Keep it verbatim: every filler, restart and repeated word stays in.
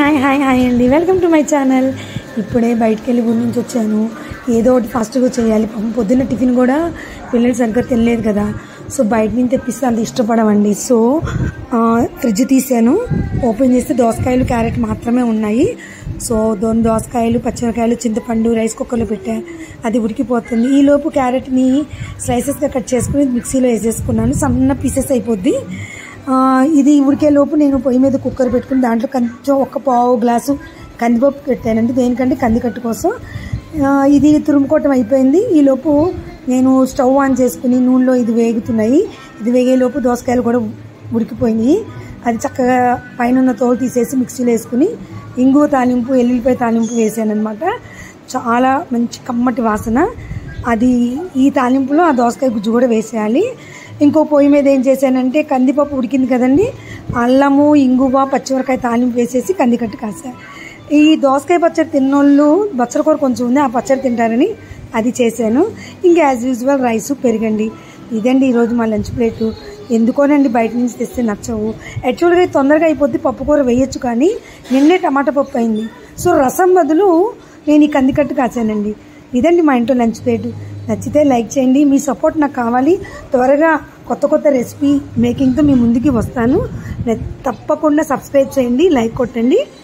Hi hi hi అండి, welcome to my channel. ఇప్పుడే బయటికి వెళ్ళి ఊరి నుంచి వచ్చాను. ఏదో ఒకటి ఫాస్ట్గా చేయాలి. పొద్దున్న టిఫిన్ కూడా పిల్లలు సరిగ్గా తినలేదు కదా, సో బయట నుంచి తెప్పిస్తే అంత ఇష్టపడమండి. సో ఫ్రిడ్జ్ తీసాను, ఓపెన్ చేస్తే దోసకాయలు క్యారెట్ మాత్రమే ఉన్నాయి. సో దోన్ దోసకాయలు పచ్చిమిరకాయలు చింతపండు రైస్ కుక్కర్లో పెట్టా, అది ఉడికిపోతుంది. ఈలోపు క్యారెట్ని స్లైసెస్గా కట్ చేసుకుని మిక్సీలో వేసేసుకున్నాను. సన్న పీసెస్ అయిపోద్ది. ఇది ఉడికేలోపు నేను పొయ్యి మీద కుక్కర్ పెట్టుకుని దాంట్లో కొంచెం ఒక పావు గ్లాసు కందిపప్పు పెట్టానండి. దేనికంటే కందికట్టు కోసం. ఇది తురుముకోవటం అయిపోయింది. ఈలోపు నేను స్టవ్ ఆన్ చేసుకుని నూనెలో ఇది వేగుతున్నాయి. ఇది వేగేలోపు దోసకాయలు కూడా ఉడికిపోయినాయి. అది చక్కగా పైన తోలు తీసేసి మిక్సీలో వేసుకుని ఇంగువ తాలింపు ఎల్లుల్లిపాయ తాలింపు వేసాను అనమాట. చాలా మంచి కమ్మటి వాసన. అది ఈ తాలింపులో ఆ దోసకాయ గుజ్జు కూడా వేసేయాలి. ఇంకో పొయ్యి మీద ఏం చేశానంటే కందిపప్పు ఉడికింది కదండి, అల్లము ఇంగువ పచ్చిమిరకాయ తాలింపు వేసేసి కందికట్టు కాసా. ఈ దోసకాయ పచ్చడి తిన్నోళ్ళు బచ్చలకూర కొంచెం ఉంది, ఆ పచ్చడి తింటారని అది చేశాను. ఇంకా యాజ్ యూజువల్ రైసు పెరిగండి. ఇదండి ఈరోజు మా లంచ్ ప్లేటు. ఎందుకోనండి బయట నుంచి తెస్తే నచ్చవు. యాక్చువల్గా తొందరగా అయిపోద్ది, పప్పుకూర వేయచ్చు, కానీ నిన్నే టమాటా పప్పు అయింది. సో రసం బదులు నేను ఈ కందికట్టు కాసానండి. ఇదండి మా ఇంట్లో లంచ్ ప్లేటు. నచ్చితే లైక్ చేయండి, మీ సపోర్ట్ నాకు కావాలి. త్వరగా కొత్త కొత్త రెసిపీ మేకింగ్తో మీ ముందుకి వస్తాను. తప్పకుండా సబ్స్క్రైబ్ చేయండి, లైక్ కొట్టండి.